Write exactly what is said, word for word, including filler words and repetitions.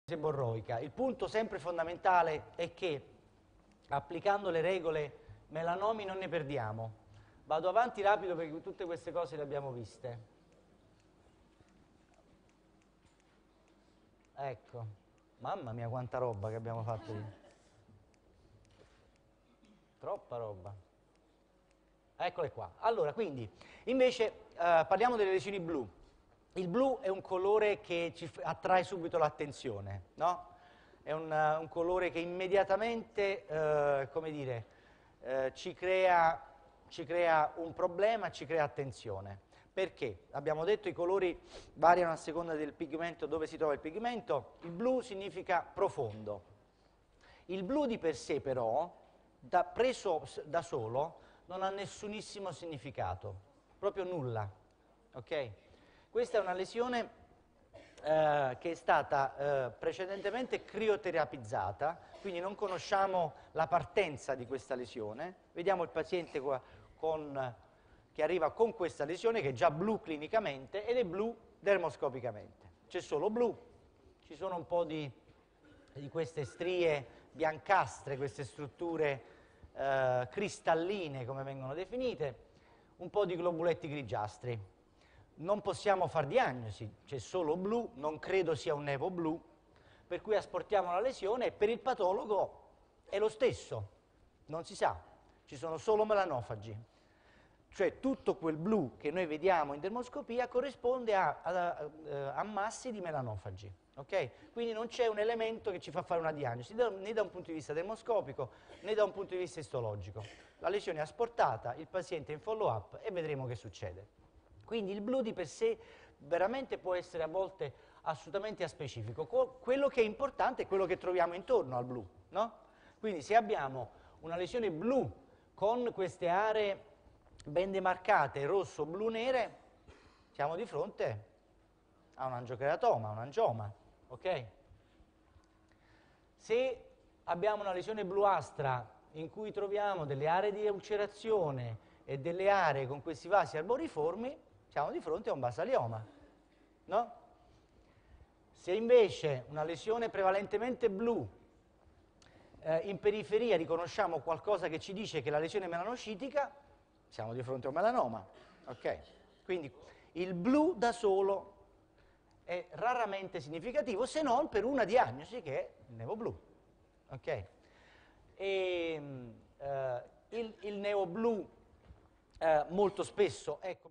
seborroica. Il punto sempre fondamentale è che applicando le regole melanomi non ne perdiamo. Vado avanti rapido perché tutte queste cose le abbiamo viste. Ecco, mamma mia quanta roba che abbiamo fatto lì. Troppa roba. Eccole qua. Allora, quindi, invece, eh, parliamo delle lesioni blu. Il blu è un colore che ci attrae subito l'attenzione, no? È un, un colore che immediatamente, eh, come dire, eh, ci crea, ci crea un problema, ci crea attenzione. Perché? Abbiamo detto i colori variano a seconda del pigmento, dove si trova il pigmento. Il blu significa profondo. Il blu di per sé, però, da, preso da solo, non ha nessunissimo significato, proprio nulla, ok? Questa è una lesione eh, che è stata eh, precedentemente crioterapizzata, quindi non conosciamo la partenza di questa lesione. Vediamo il paziente qua con, che arriva con questa lesione, che è già blu clinicamente, ed è blu dermoscopicamente. C'è solo blu, ci sono un po' di, di queste strie biancastre, queste strutture eh, cristalline, come vengono definite, un po' di globuletti grigiastri. Non possiamo far diagnosi, c'è solo blu, non credo sia un nevo blu, per cui asportiamo la lesione e per il patologo è lo stesso, non si sa, ci sono solo melanofagi. Cioè tutto quel blu che noi vediamo in dermoscopia corrisponde a, a, a, a massi di melanofagi. Okay? Quindi non c'è un elemento che ci fa fare una diagnosi, né da un punto di vista dermoscopico né da un punto di vista istologico. La lesione è asportata, il paziente è in follow up e vedremo che succede. Quindi il blu di per sé veramente può essere a volte assolutamente aspecifico. Quello che è importante è quello che troviamo intorno al blu, no? Quindi se abbiamo una lesione blu con queste aree ben demarcate, rosso, blu, nere, siamo di fronte a un angiocheratoma, un angioma, ok? Se abbiamo una lesione bluastra in cui troviamo delle aree di ulcerazione e delle aree con questi vasi arboriformi, siamo di fronte a un basalioma, no? Se invece una lesione prevalentemente blu, eh, in periferia riconosciamo qualcosa che ci dice che la lesione è melanocitica, siamo di fronte a un melanoma, ok? Quindi il blu da solo è raramente significativo, se non per una diagnosi che è il nevo blu, ok? E, eh, il, il nevo blu eh, molto spesso è